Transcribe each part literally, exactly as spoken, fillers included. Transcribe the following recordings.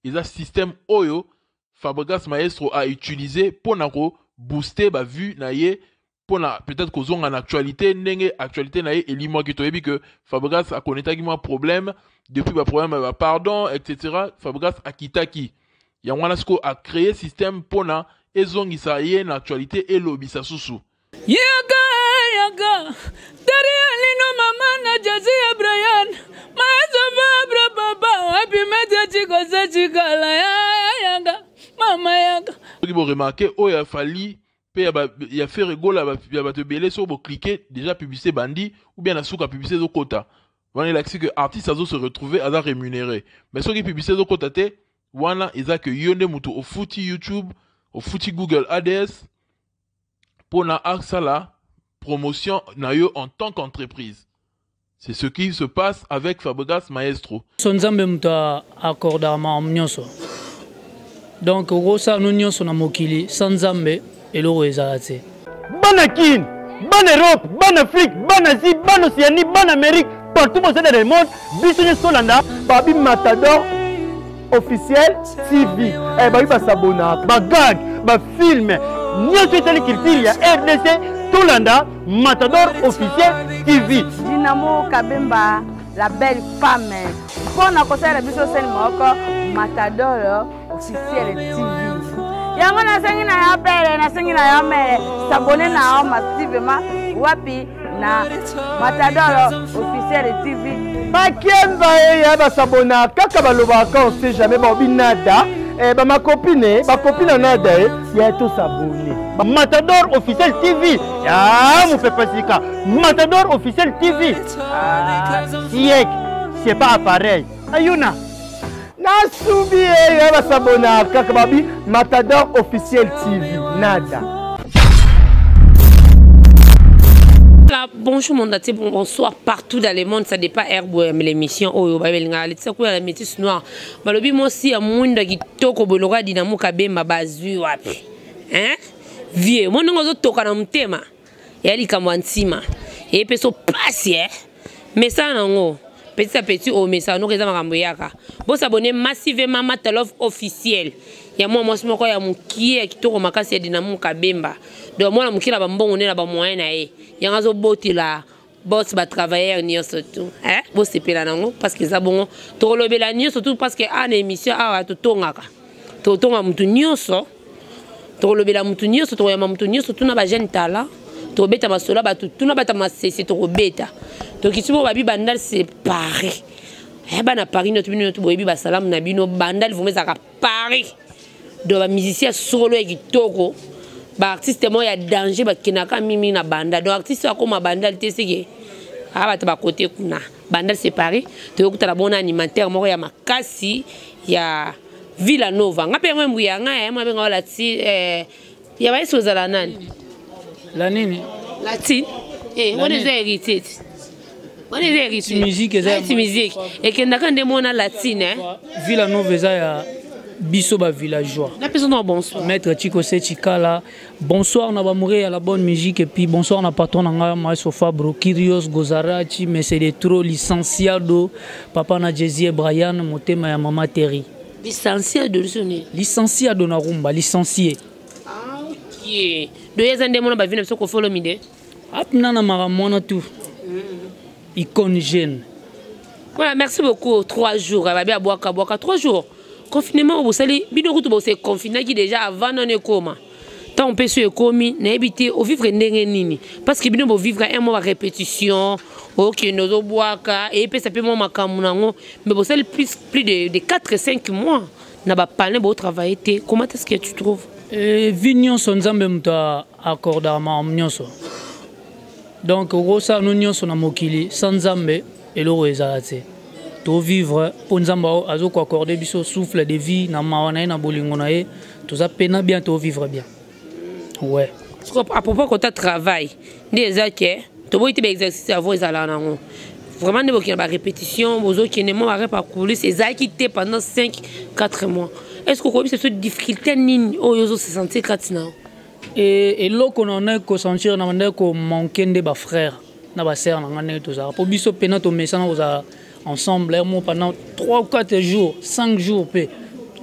un système oyo Fabregas Maestro a utilisé pour booster ba vue na ye pour peut-être qu'on en actualité n'enge actualité na ye et li moi qui te dit que Fabregas a connecté un problème depuis ba problème ba pardon et cetera. Fabregas a kitaki Yangwanasko a créé système pour na ezongisa ye na actualité et lobisa susu. Yaga yaga dari alino mama na jazi Brian mazo vabra baba happy media chiko za chikala yaga mama yaga. Vous remarquez oh il a fallu il a fait rigolo il a te belé sur pour cliquer déjà publicité bandi ou bien la souka publicité de quota. On est là que artiste azo se retrouver à rémunéré. Mais ceux qui publicité de quota te wana ils que yonde mutu au footy YouTube au footy Google A D S pour na aksa la promotion na yo en tant qu'entreprise. C'est ce qui se passe avec Fabregas Maestro. Sonzambe muta accorda ma omnyoso. Donc rosa nunyoso na mokili sanzambe eloro ezalate. Banakin, ban Europe, ban Afrique, ban Asie, ban Océanie, ban Amérique, partout dans le monde, bisonye Solanda, babi Matador officiel T V. Eh babi ba sabona, ba gag, ba film. Nyo tele culture ya R D C Tolanda Matador officiel T V. Dinamo Kabemba, la belle femme. Pour na conseil la biso sen moko Matador officiel T V. Yango na sengi na ya pere na sengi na ya mere s'abonner na massivement wapi na Matador officiel T V. Bakemba ya ba sabona kaka baloba ka on sait jamais ba binada. Eh bah ma copine, ma copine nada eh, il y a tout s'abonner. Matador officiel T V. Ah, mon fait pas ça. Matador officiel T V. Ah, siek, c'est pas pareil. Ayuna. Na soubi eh ya ba sabona kaka babi Matador officiel T V. Nada. Bonjour mon dati, bonsoir partout dans le monde, ça dépend de l'émission. Oh, bah, c'est quoi la métisse noire? Bah, le bim aussi à monde qui toko bologa dinamo kabe ma bazu wapi. Hein? Vieux, mon nom est toka na mtema. Yali kamwansima. Et peso passe, mais ça non. Petit à petit, oh, mais ça nous réserve à Ramboyaka. Bon, s'abonner massivement à Matalov officiel. Il y a moi, moi, moi, il y a mon qui est qui tourne ma casse dinamo kabemba. Donc moi, je suis là, on est là, moyen il y a un autre là, boss va travailler ni surtout. Hein? Boss c'est là non parce que ça bon, tu le bel ni surtout parce que en émission ah tu tongaka. Tu tonga mutu nyoso. Tu le bel mutu nyoso, tu ya mutu nyoso, tu na ba jeune talent. Tu beta masola ba tu na bata masese tu beta. Donc ici babi bandal c'est pareil. Eh ben na Paris notre bino tu boyebi ba salam na bino bandal vous mettre à Paris. Donc ba musicien solo et kitoko. Ba artiste mo ya danger ba kinaka mimi na banda donc artiste ko ma banda te sege aba ta ba côté kuna banda séparé to ko ta bon animateur mo ya makasi ya Villanova ngape mwembu ya nga ya mabe ngala ti eh ya ba iso za la nani la nini la ti eh on est hérité on est hérité musique eza musique et kendaka ndemona latine Villanova eza ya biso ba villageois. La personne bonsoir. Maître Chico Chikala. Bonsoir na ba mourir à la bonne musique et puis bonsoir na patron na Maestro Fabro Kyrios Gozarachi mais c'est des trop licenciado papa na Jésus Brian motema ya mama Terry. Licenciado de sonner. Licenciado na rumba licencié. Ah OK. De yazande mona ba vina so ko follow mide. Apna na maramona tout. Icône jeune. Voilà, merci beaucoup. Trois jours, elle va bien boire boire trois jours. Confinement, vous savez, bino kutu bo se confiné qui déjà avant non est comment. Tant on peut se commis, n'habiter au vivre nini. Parce que bino bo vivre un mois répétition, ok nous boire et puis ça peut moi makamunango, mais vous savez plus plus de de quatre à cinq mois n'a pas parlé beau travailler. Comment est-ce que tu trouves? Eh vignon son nzambe muta accorda ma omnyoso. Donc rosa nunyoso na mokili sans nzambe eloro ezalate. To vivre pour nzamba azoko accorder biso souffle de vie na mawana na bolingo na e to za pena bien to vivre bien. Ouais. À propos quand tu travailles, déjà que tu vois tu exercice avant ezala nango. Vraiment ne boki na répétition, bozo qui ne moi pas couler c'est ça qui était pendant cinq quatre mois. Est-ce que vous avez cette difficulté ni oyozo se sentir katina? Et et là qu'on en a ko sentir na mande ko manquer de ba frère na ba sœur na ngane to za. Pour biso pena to messana oza ensemble pendant trois ou quatre jours, cinq jours.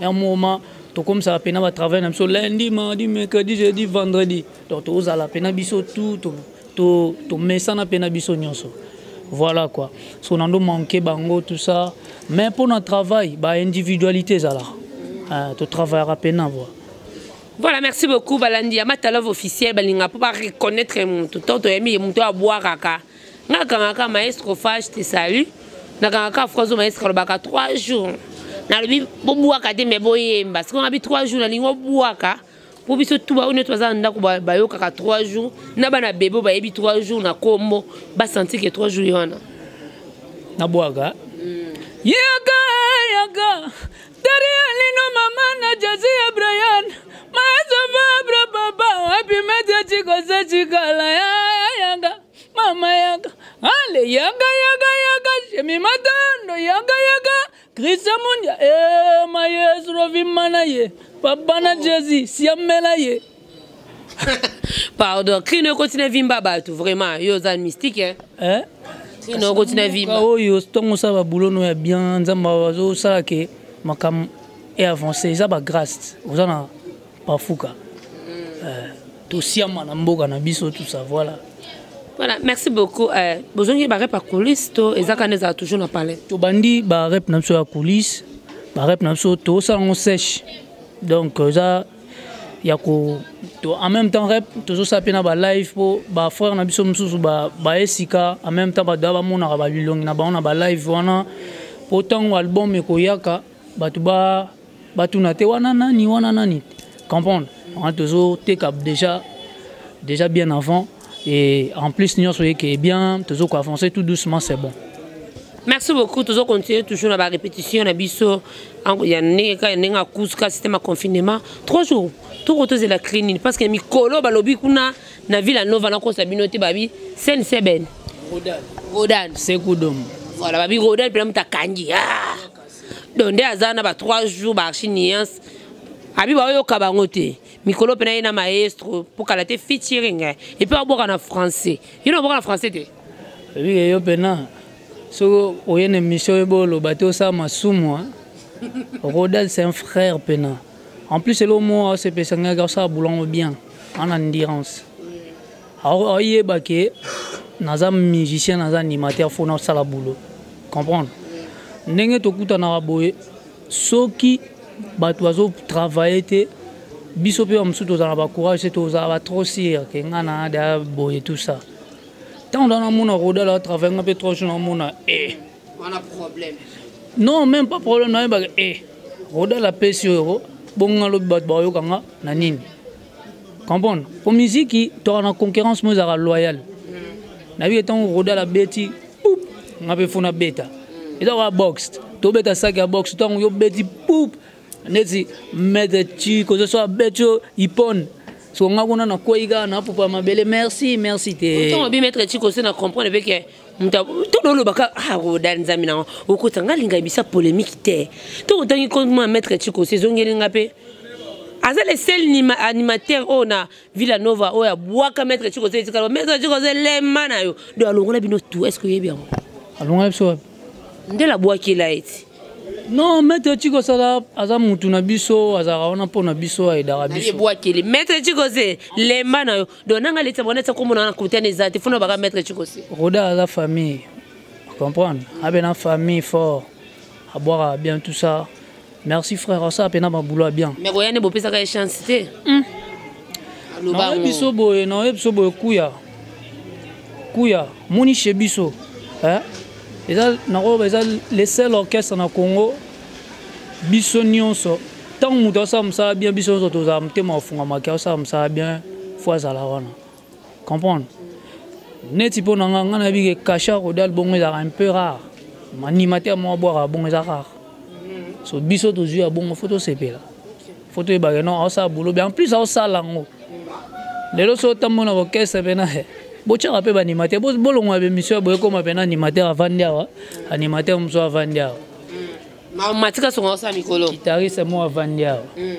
un moment to comme ça pena va travailler sur lundi mardi mercredi jeudi vendredi donc to za la pena biso tout to to to mesa na pena biso nyonso voilà quoi so nando manquer bango tout ça mais pour notre travail ba individualité ça là ah to travailler à pena voilà. Voilà, merci beaucoup Balandi. Amata love officiel balinga pour pas reconnaître mon tout temps yami mon to boire kaka. Nga kanga maestro Fage te salue. Na kanga François maestro le baka trois jours. Na le bo boaka te me boyemba. Parce qu'on a bi trois jours na lingo boaka. Pour biso tout ba une trois ans ndako ba yo kaka trois jours. Na bana bebo ba yebi trois jours na kombo ba sentir que trois jours yana. Na boaka. Yaga yaga. Daria lino mama na jazi Brian. Maazovabra baba, happy media chico se chicala yaga, mama yaga, ale yaga yaga yaga, shemi matando yaga yaga, Krista mundia, eh maestro vimana ye, papa na jezi, siamela ye. Pardon, Crino continue vimba batu, vraiment, yo zan mystique hein. Eh? Crino continue vimba. Oh yo, stongo ça va boulot no ya bien, nzamba wazo ça ke makam est avancé, ça va grâce, vous en a pas fouka. Tout ça, mboka na biso tout ça, voilà. Voilà, merci beaucoup. Euh, besoin de barrep à coulisses, to ezakane a toujours na parler. To bandi barrep na so à coulisses, barrep na so to ça on sèche. Donc ça ya ko to en même temps rep to ça pena ba live po ba frère na biso msusu ba ba esika en même temps ba daba mona ba bilongi na ba on ba live wana pourtant album ko yaka ba to ba ba tuna te wana nani wana nani. Comprendre. On a toujours déjà déjà bien avant et en plus nous sommes qui est bien toujours avancer tout doucement c'est bon. Merci beaucoup toujours continuer toujours la répétition na biso il y a neka nenga kuska système confinement trois jours tout retourner la clinique parce que mikolo balobi kuna na ville nova na ko sabinote babi sen seben Rodan Rodan c'est kudom voilà babi Rodan puis muta kanji ah donc azana ba trois jours ba chiniance abi ba yo kabangote mikolo pena ina maestro pour kala te featuring et puis aboka na français you know aboka na français te oui yo pena so oyene mission ebolo bato sa masumu Rodal c'est un frère pena en plus c'est le mot c'est pesanga garça boulon bien en endurance alors yeba ke naza musicien naza animateur fona sala boulot comprendre ndenge tokuta na boye soki bato bazo travailler te biso pe amsu to za ba courage to za ba trop sire ke ngana da boye tout ça tant dans mon Rodal à travers un peu trop dans mon eh on a problème non même pas problème na ba eh Rodal a pèse euro bon lo bat ba yo kanga na nini comprendre pour musique to na concurrence mo za loyal na bi tant Rodal a beti poup ngabe fona beta et là box to beta sac à box tant yo beti poup neti mettre tu que ce soit beto ipon so ngakuna na koiga na popa mabele merci merci te to bi mettre tu que na comprendre avec muta to lo baka ha Rodal nzami na okutanga linga bisa polémique te to tangi comment mettre tu que saison ngelinga pe aza le seul animateur ona Villanova o ya boaka mettre tu que c'est ka mettre tu que c'est le mana yo do alongola bino tout est-ce que y bien alongola biso ndela boaki la eti non maître Chico ça aza mutu na biso azara ona pona biso ai dara biso boaki le maître Chico c'est le mana yo donanga le tsabona tsa komona na kutana ezate fona baka maître Chico c'est Roda à la famille comprendre abena famille fort à boire bien tout ça merci frère ça pena ba boulot bien mais boyane bo pesa ka chance te aloba biso boye na biso boye kuya kuya moni chez biso hein et ça les seuls orchestres na Congo biso nyonso tant muto ça ça bien biso so to za mtema ofunga makia ça ça bien fois za la wana comprendre neti po na nga na bi ke Kacha Rodal bongo za un peu rare animateur mo boire bongo za rare so biso to ju bongo photo sepela photo e ba non ça boulot bien en plus ça lango lelo so tamona orchestre bena bocha rappé animateur bo bolongo be mission boye comme ben animateur avant dia animateur mso avant dia ma matika songa sa mikolo guitariste mo avant dia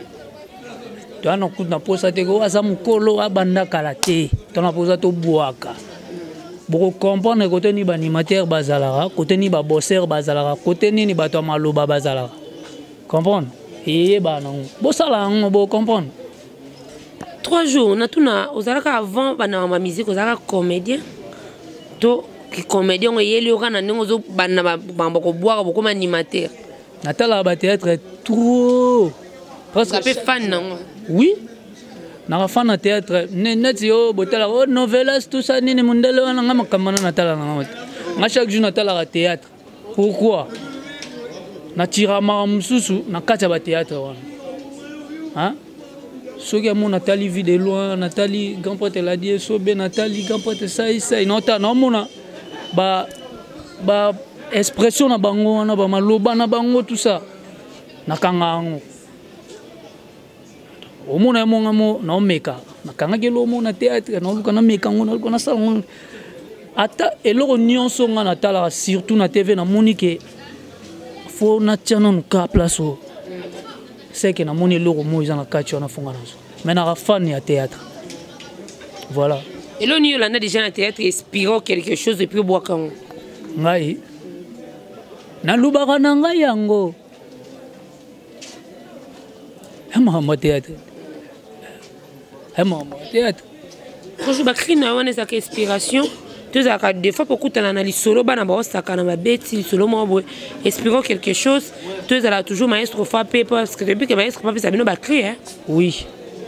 to ana kuna posa te ko asa mukolo abanda kala te to na posa to boaka boko comprendre côté ni ba animateur bazalara côté ni ba bosseur bazalara côté ni ni ba to maloba bazalara comprendre et bah non bon ça là on va comprendre trois jours on a tout na aux alaka avant bana ma musique aux alaka comédien to qui comédien on yeli o kana ndingo zo bana ba ko boire beaucoup animateur natala ba théâtre trop parce que peu fan non oui na fan na théâtre net yo botala o novelas tout ça ni mundele wana ngama kamana natala ngama nga chaque jour natala la théâtre pourquoi na tira mamususu na kati ba théâtre wana hein soki ya mon Nathalie vit de loin Nathalie grand pote la die sobe Nathalie grand pote ça ça inota na mona ba ba expression na bango wana ba maloba na bango tout ça na kangango o mona mo ngamo na omeka na kanga ke lo mona théâtre na luka na meka ngona luka na salon ata eloko nyonso nga na tala surtout na T V na monique faut na tiana no ka place o c'est que na moni eloko mo izana kati na fonga nazo mais na fan ya théâtre voilà et là nous on a déjà na théâtre inspirant quelque chose depuis boakango ngai na lubaka na ngai yango ema ma théâtre ema ma théâtre quand je bakri na wana ça inspiration deux à des fois beaucoup t'en analyse solo bana ba osaka na ba beti solo mo bo inspirant quelque chose deux à toujours maestro frappé parce que depuis que maestro frappé ça bino bakri hein oui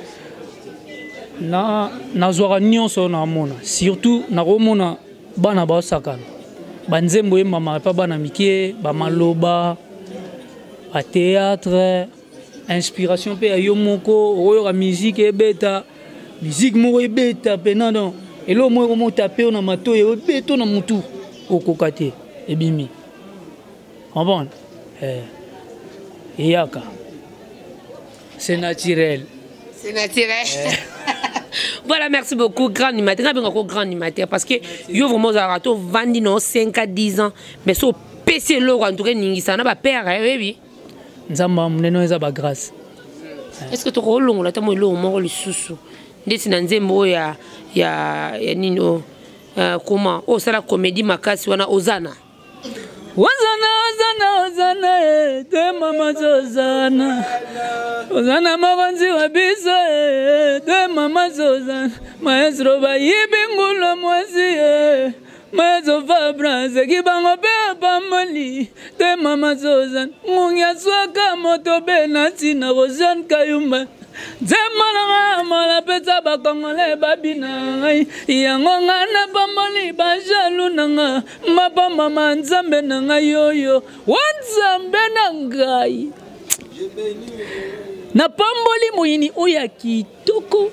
na na zora nyonso na mona surtout na romona bana ba osaka banzembo mama pa bana mikie ba maloba a théâtre inspiration pe ayo moko oyo la musique e beta musique mo e beta penando et là moi comment taper na mato et beto na mutu au kokate et bimi en bon eh yaka c'est naturel c'est naturel eh. Voilà, merci beaucoup grand animateur bien grand animateur parce que yo vraiment zarato vandi no cinq à dix ans mais so P C lo en tout cas ningisa na ba père oui nzamba muneno eza ba grâce est-ce que tu rolongo la tamo lo mo le susu ndesi na nzembo ya ya ya nino uh, comment oh ça la comédie makasi wana ozana ozana ozana ozana de mama zozana ozana mabanzi wa biso de mama zozana maestro ba yibingulo mwasi maestro fabrance kibango pe pamali de mama zozana ngunya swaka moto benati na rozan kayumba Zemana mala peta ba kongole babina yango ngana pamboli ba jalu nanga mapamba manzambe nanga yoyo wanzambe nangai na pamboli moyini oya kitoko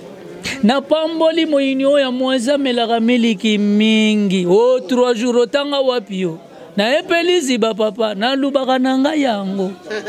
na pamboli moyini oya mwaza melaka miliki mingi o trois jours otanga wapio na epelisi ba papa na lubaka nanga yango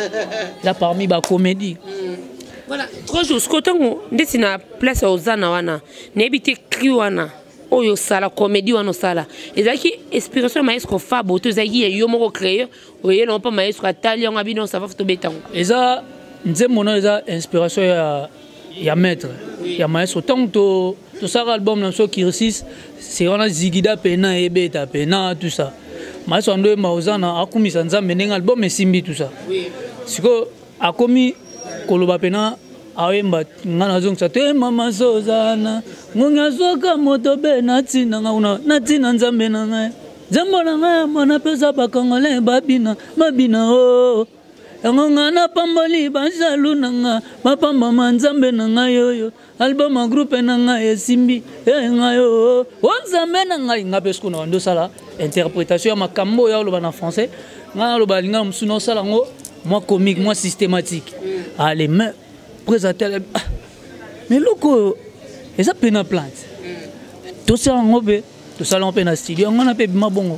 la parmi ba comédie. Voilà, trois jours, ce que tu as place aux Zana wana, n'habite kriwana, oyo sala, comédie wana sala. Et ça qui inspiration maestro Fabo, tu sais qui est yomo créé, oye non pas maestro Atali, on a bien ça va tout béton. Et ça, nous mon ça inspiration ya ya maître, ya maestro tant que tout ça album dans ce qui resiste, c'est on a Zigida pena et beta pena tout ça. Maestro ando maozana akumi sanza meneng album et simbi tout ça. Oui. C'est que akomi koloba pena awemba ngana zongsa te mama zozana ngunya zoka moto be natina ngauna natina nzambe na ngai zambo na ngai mona pesa bakongole babina babina o ngana pamboli bajalu nanga mapamba manzambe na ngai yoyo album groupe na ngai esimbi e ngai o nzambe na ngai ngapesku na ndo sala interprétation ya makambo ya loba na français ngana loba linga msuno sala ngo moi comique, moi systématique. Mm. Allez, mais présenter. Ah, mais loco, et ça peine à plante. Tout ça en obé, tout ça en peine à studio, on a fait ma bongo.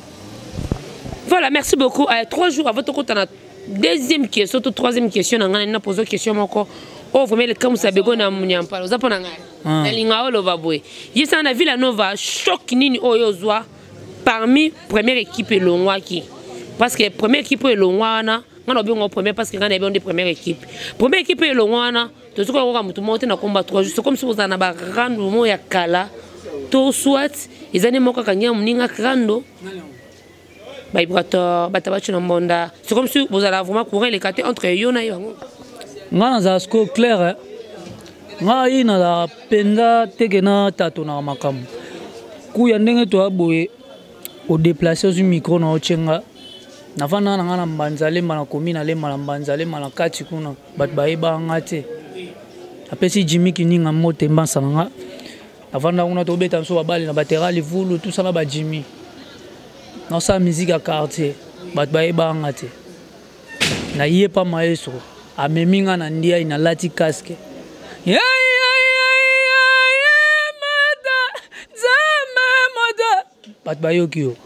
Voilà, merci beaucoup. Euh, trois jours à votre côté, on a deuxième question, surtout troisième question, on a posé une question encore. Oh, vous mettez le comme ça, bégo na mounia parle. Vous apprenez un gars. Linga olo va bouer. Yes, on a vu la nova choc nini oyozwa parmi première équipe et l'ongwa qui. Parce que première équipe et l'ongwa na. On a bien premier parce que on a bien des premières équipes. Première équipe est le Wana. Tout ce qu'on a tout monté dans combat trois jours. C'est comme si vous en avez grand moment ya kala. Tout soit ils années moka kanya mninga grando. Bah ibrato batabachu na mbonda. C'est comme si vous allez vraiment courir les quatre entre yo na yo. Ngana za sko clair. Nga ina la penda teke na tato na makamu. Kuya ndenge to aboye o déplacer sur micro na ochenga. Nafana na ngana mbanzale mana komina le mana mbanzale mana kati kuna bat baeba ngate. Apesi Jimmy kininga mote mbansa nga. Nafana kuna to beta so babali na batera li vulu tout ça na ba Jimmy. Na sa musique à quartier bat baeba ngate. Na yé pas maestro. Ameminga na ndia ina lati casque. Yeah, yeah, yeah, yeah, mada, zama mada. Bat bayokio.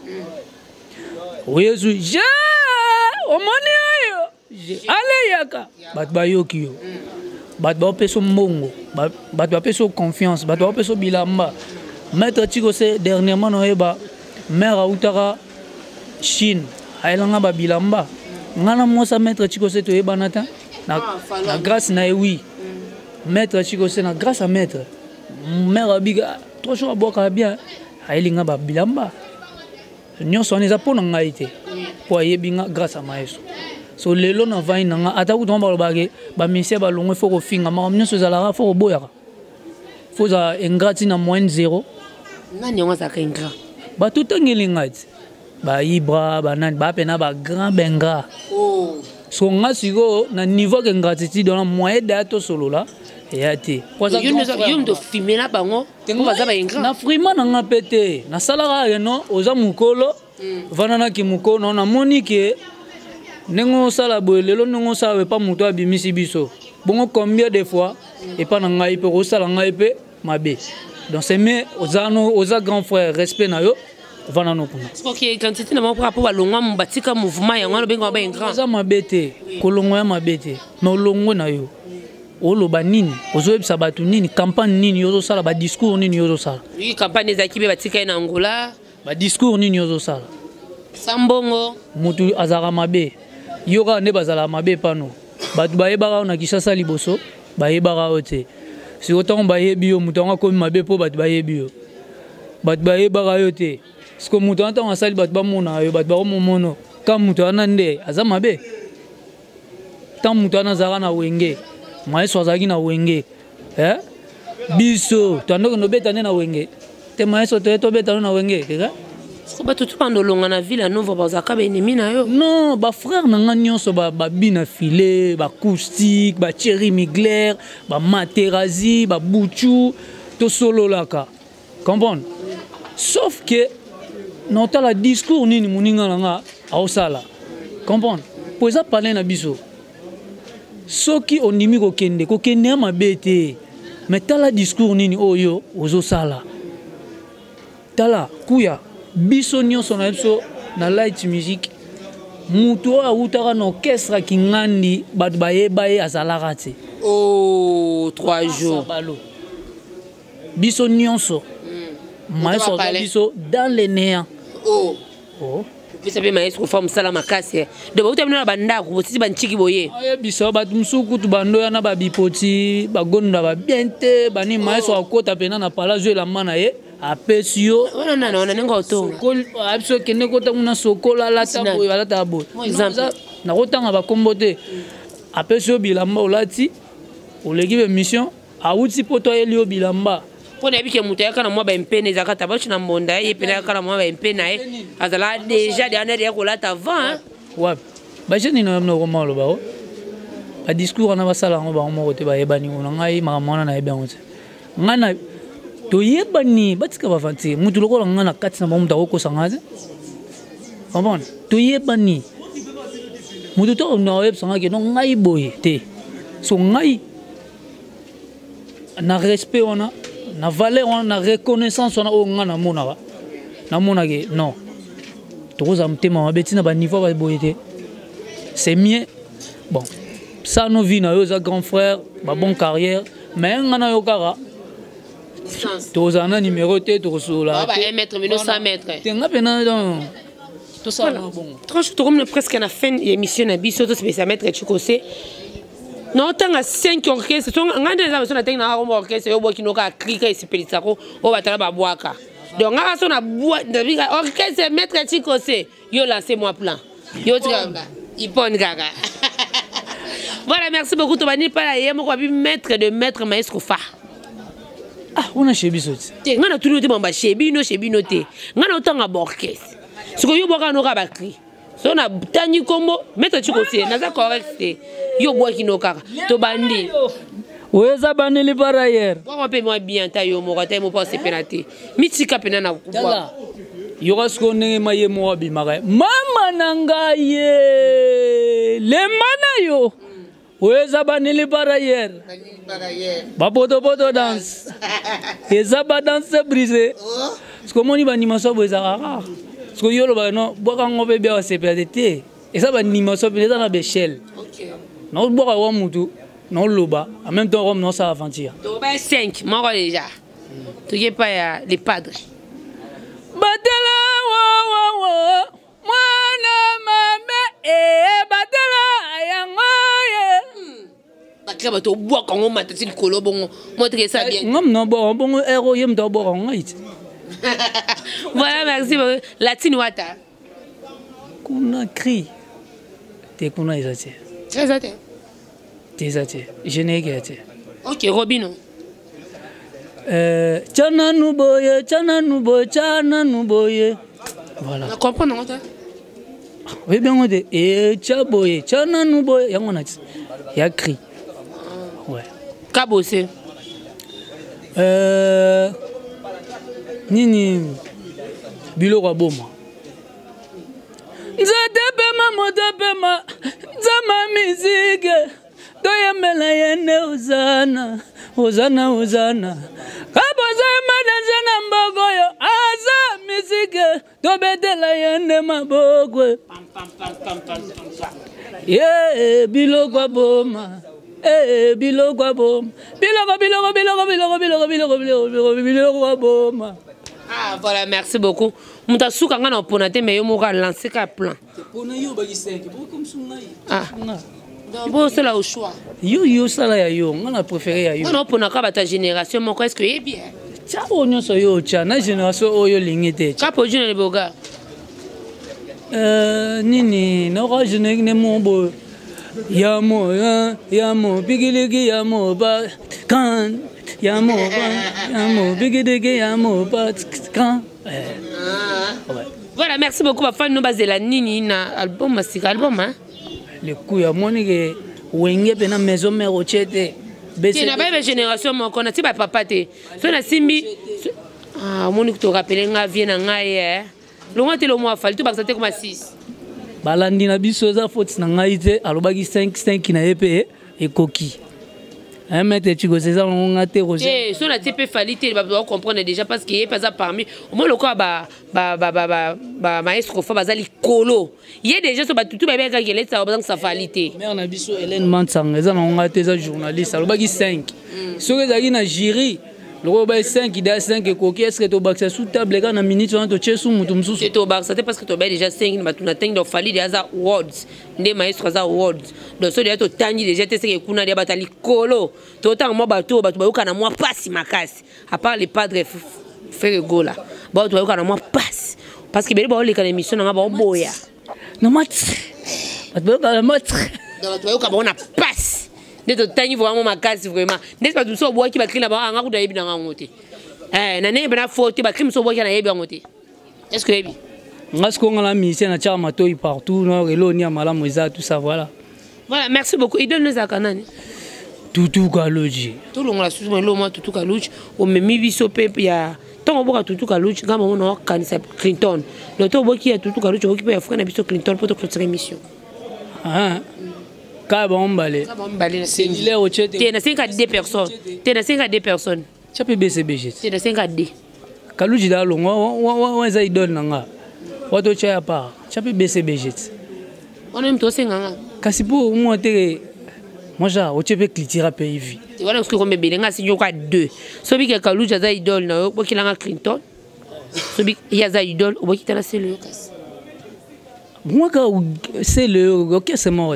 Oyesu, ja, omoni ayo. Ale yaka. Bat bayokio. Bat ba peso mbongo. Bat ba peso confiance. Bat ba peso bilamba. Maître Chiko se dernièrement no eba mère autara Chine. Ailanga ba bilamba. Ngana mosa Maître Chiko se to eba nata. Na na grâce na oui. Maître Chiko c'est grâce à maître mère abiga trop chaud à boire bien ailinga ba bilamba nyo so neza pona ngaite po yebinga grâce à maestro so lelo na vai nanga ata ku tomba lobage ba monsieur ba longwe foko finga ma nyo so zalara foko boyaka fo za ingrati na moins zéro nani ngo za kenga ba tutangilingati ba ibra ba nani ba pena ba grand benga oh so nga sigo na niveau que gratitude dans moyen d'ato solo là et ati kwa sababu yum do filmer na bango ko za ba ingra na frima na nga pété na salara no oza mukolo vana na ki mukono na monique nengo sala bolelo nengo sawe pa muto abimisi biso bongo combien de fois et pas na ngai pe ko sala ngai pe mabe donc c'est mais ozano oza grand frère respect na yo vana no kuna OK quantité na mo pour ba longwa mbatika mouvement ya ngalo bengo ba ingra za mabete kolongwa ya mabete mais olongwe na yo oloba nini ozoyebisa bato nini campagne nini yozosala ba discours nini yozosala oui campagne za kibe batika na Angola ba discours nini yozosala sambongo mutu azara mabe yoka ne bazala mabe pano bato bayebaka na Kinshasa liboso bayebaka ote si autant bayebi yo mutu nga komi mabe po bato bayebi yo bato bayebaka yo te siko mutu anta ngasali bato bamona yo bato bakomomono ka mutu ana nde aza mabe tant mutu ana zara na wenge maestro azalaki na wenge eh biso tandoko no betane na wenge te maestro te to betane na wenge teka ko ba tutu pandolonga na ville novo bazaka ba ennemi na yo non ba frère na nga nyonso ba ba bina filet ba acoustique ba Thierry Migler ba Materazi ba Bouchou to solo laka comprendre sauf que non ta la discours nini muninga nga ausala comprendre poza parler na biso soki ondimi ko kende ko kende ma bete mais tala discours nini oyo ozo sala tala kuya biso nyonso na biso na light music mutu a utaka na orchestre kingandi bat baye baye azalaka te oh trois jours biso nyonso maestro biso dans les néants oh oh bisa be maestro forme sala makasi de ba utamina banda ko botisi banchiki boye aye biso bat musuku tu bando ya na ba bipoti ba gonda ba biente bani maestro akota pena na palazzo la mana ye apesio ona na ona nengo oto ko abso kene kota muna sokola la tabo ya la tabo exemple na kotanga ba kombote apesio bilamba olati oleki be mission auti poto elio bilamba pona ebike mutu yakana mwa ba mpene zakata bacho na mbonda ye pena yakana mwa ba mpene e azala déjà de année ya kolata avant ouais ba jeni na no romalo ba a discours na basala ngo ba mo kote ba yebani ngona ngai makamona na yeba ngote ngana to yebani batika ba vanti mutu lokola ngana kati na bamuta ko sangaze comprendre to yebani mutu to na web sanga ke no ngai boye te so ngai na respect ona na valeur on na reconnaissance on a o ngana mona na mona ke non to za mtema mabeti na ba niveau ba boyete c'est mieux bon ça nos vie na yo za grand frère ba bonne carrière mais ngana yo kara to za na numéro te to sola ba un mètre minus cent mètres te ngapena donc tout ça bon tranche to comme presque na fin émission na biso to spécial maître Chikose non tanga cinq orchestres so ngande za so na tenga na ko orchestre yo boki no ka klika isipelisa ko o batala ba bwaka donc ngaka so na bwa ndabika orchestre maître Chikose yo lancez moi plan yo tika ipon gaga Voilà, merci beaucoup. Tu vas dire pas là, moi, je vais maître de maître maestro fa. Ah, on a chez Bissot. Tu as tout le monde chez Bino, chez Binoté. On a autant à borquer. Ce que vous avez un bakri. Si on a tani combo, mettez tu côté. N'a pas correct. Yo bois qui nous car. To bandi. Oui, ça bandi les par ailleurs. Bon, on peut moi bien taille au moraté, mon pas se pénaté. Mitika penana. Il y aura ce qu'on est maillé moi bimare. Mama nanga ye. Les manayo. Oui, ça bandi les par ailleurs. Bapoto poto danse. Et ça va danser brisé. Ce que mon animation vous a rare. Ce que yolo ba non, boka ngobe bien c'est pété. Et ça va animation peut-être dans la béchelle. OK. Non boka wa mutu, non loba. En même temps non ça aventure. To ba cinq, moi déjà. Tu y pas les padres. Batela wa wa wa. Mwana mame eh batela yangoye. Bakaba to bois quand on mate sur le colo bon, montre ça bien. Non non bon bon héros yem to bon ngait. Voilà, merci beaucoup. Latine Wata. Kuna cri. T'es kuna isate. Très até. T'es isate. Je n'ai qu'à. Ok, Robino. Euh, Tchana nuboye, tchana nuboye, tchana nuboye. Voilà. On comprend non toi? Oui bien on dit. Et tchaboye, tchana nuboye. Y'a on a dit. Y'a cri. Ouais. Kabose. Euh. Nini biloko boma nzete pema moto pema nzama mizike toyemela yene uzana uzana uzana kaboza madanza na mbogoyo aza mizike tobetela yene mabogwe ye biloko boma eh biloko boma biloko biloko biloko biloko biloko biloko biloko biloko boma. Ah voilà, merci beaucoup. Mouta souka ngana oponate mais yo moka lancer ka plan. Pona yo ba cinq bo comme sungai. Ah. Donc bon c'est là au choix. Yo yo sala ya yo, ngana préféré ya yo. On opona ka ba ta génération moko est-ce que est bien. Tcha onyo so yo tcha na génération oyo lingete. Ka po jina le boga. Euh nini, no ra jene ne mombo. Yamo ya yamo bigiligi yamo ba kan yamo ba yamo bigiligi yamo ba kan. Voilà, merci beaucoup ma fan no bazela nini na album masika album hein. Le coup ya moni ke wenge pena maison mère ochete. C'est na ba génération moko na ti ba papa te. So na simbi ah moni to rappeler nga vie na nga ye. Le mois te le mois fallu to ba te comme six. Balandi na biso za faute na ngai te alobaki cinq cinq na epe e koki. Un mètre tu gosses ça on a te rosé. Eh so na te pe falité ba doit comprendre déjà parce qu'il est pas parmi au moins le quoi ba ba ba ba ba maestro fa bazali kolo. Il y a déjà so ba tutu ba bien que ça ba ça falité. Mais on a biso Hélène Mansang ça on a te ça journaliste alobaki cinq. So que zaki na jury le robot cinq il a cinq et coquille est-ce que tu boxe sous table quand na minute on te tche sous mutum sous c'est au boxe c'est parce que tu as déjà cinq mais tu n'atteins donc fallait des awards des maestros awards donc so déjà tu tangi déjà tu sais que kuna dia batali kolo tu autant moi bateau bateau ba kana moi passe makasi à part les padres faire go là ba tu ba kana moi passe parce que beli ba le kana émission na ba boya no mat bateau kana mat donc tu ba kana on passe de to tangi vraiment makasi vraiment n'est pas tout ça bois qui va créer là-bas nga ku da yebi na ngote eh na ne bena faute ba crime so bois qui na yebi ngote est-ce que yebi ngas ko ngala mission na chama to partout no relo ni amala moza tout ça voilà voilà merci beaucoup il donne nous à kanani Tutu Kaloji tout le monde la sous le moi Tutu Kaloji o memi biso pepe ya tant boka Tutu Kaloji ngama on kanisa Clinton le to bois qui ya Tutu Kaloji o qui peut faire na biso Clinton pour te faire émission ah Kabombalé. C'est il est au chat. Tu cinq à deux personnes. Tu as cinq à deux personnes. Tu peux baisser B G. Tu as cinq à deux. Kaluji da longo wa wa wa za idol nanga. Wa to cha pa. Tu peux baisser B G. On aime toi cinq nga. Kasi pour moi te moi ja o tu peux cliquer à P I V. Tu vois ce que comme belenga si yoka deux. So bi ke Kaluji za idol na yo ki langa Clinton. So bi ya za idol o ki tana c'est le yokas. Moi ka c'est le OK c'est moi.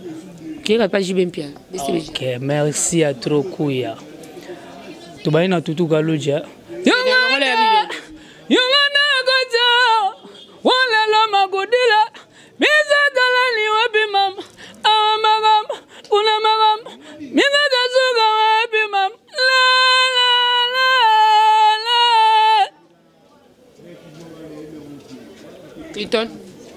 Ok, merci à trop Kouya. Tu vas na Tutu Kaloji. Yongana yongana goja wala la magudila miza dalani wapi mama awa magam una Triton.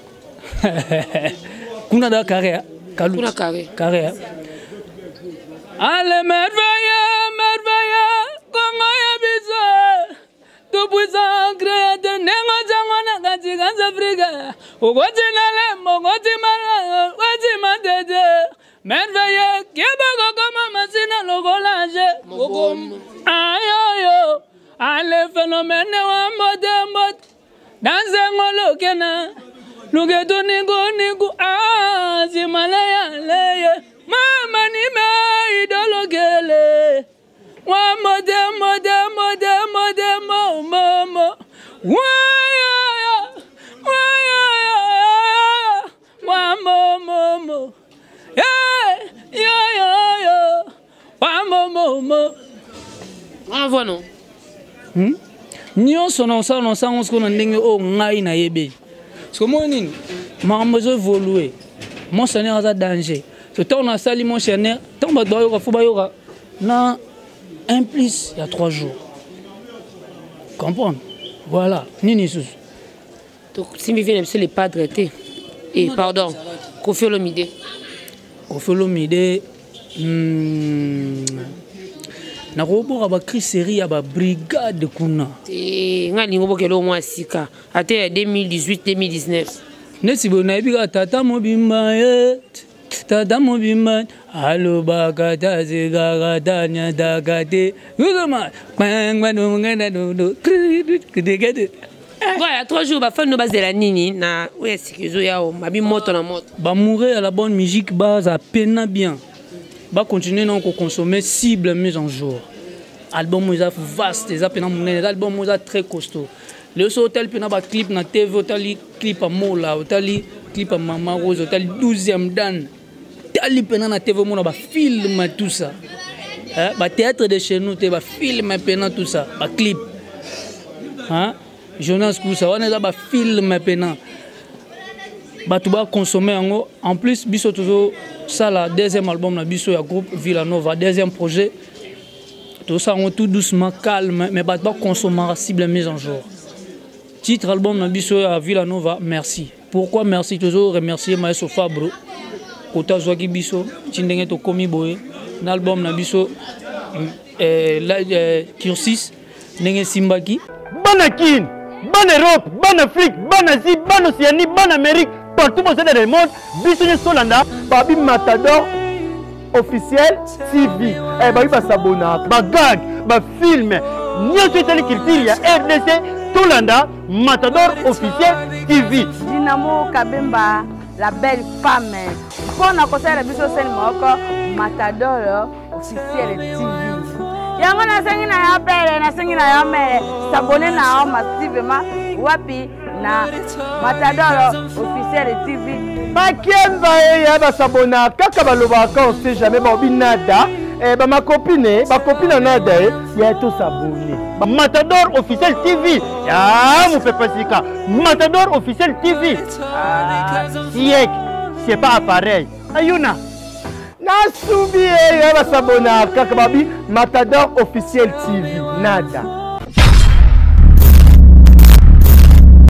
Kuna da carré. Kuna carré. Carré. Allez, merveilleux, merveilleux, comment y a tout puissant créateur, Nengo Jangwana Gati Gansafrica, Ogoti Nale, Mogoti Mala, Ogoti Matete, merveilleux, Kibago comme Massina Logolage, Mogom. Aïe aïe, allez, phénomène, mode mode, dans un molokena, nous guettons Nigo Nigo, ah, si malaya, leye, Mama Nime, idologele. Wa mode mode mode mode mo mo mo wa ya wa ya wa mo mo mo ya ya ya wa mo mo mo on voit non hmm nyonso na sa na sango sko na ndenge o ngai na yebe sko mo nini mambo zo évoluer mon seigneur a danger ce temps na sali mon seigneur tant ba doyo ka fu ba yo na un plus il y a trois jours. Comprendre? Voilà. Nini sous. Donc, si je viens les padres, et pardon, Kofi Olomide. Kofi Olomide. Na robo aba criserie aba brigade kuna. Et nga lingo bokelo mo asika. Ate deux mille dix-huit deux mille dix-neuf. Nesi bona biga tata mobimba yet. Tata mobimba allo bakata ziga tanya dagate. Yuzuma bang bang ngana do do. Voilà, trois jours ba fin no base de la nini na ouais sikizo yao mabi moto na moto. Ba mourir à la bonne musique base à peine bien. Ba continuer non ko consommer cible mise en jour. Album est vaste, les albums sont très costaud. Le hôtel pena ba clip na T V, hôtel clip à Mola, hôtel clip à Mama Rose, hôtel douzième dan. Tali pena na T V mona ba film tout ça. Hein, ba théâtre de chez nous te ba film pena tout ça, ba clip. Hein? Jonas Kousa, on est là ba film pena. Ba tu ba consommer en plus biso toujours ça la deuxième album na biso ya groupe Villanova, deuxième projet. Tout ça on tout doucement calme mais ba pas consommer cible mise en jour. Titre album na biso ya Villanova, merci. Pourquoi merci toujours remercier Maestro Fabro. Kota Zwaki biso tindenge to komi boye l'album na biso euh la Cursis ndenge simbaki Banakin, ban Europe, ban Afrique, ban Asie, ban Océanie, ban Amérique, partout dans le monde, biso Solanda, Babi Matador officiel T V. Eh bah il va s'abonner, bah gag, bah film, ni autre culture, ya R D C Solanda, Matador officiel T V. Dinamo Kabemba, la belle femme. Pour na conseil la biso sen moko Matador officiel T V. Yango na sengi na ya pere na sengi na ya mere s'abonner na massivement wapi na Matador officiel T V. Bakemba ya ba s'abonner kaka baloba quand on sait jamais ba binada eh ba ma copine ba copine nada ya to s'abonner. Matador officiel T V. Ya mu fait pasika. Matador officiel T V. Ah, siek, c'est pas pareil. Ayuna. Nasubi ya ba s'abonner kaka babi Matador officiel T V. Nada.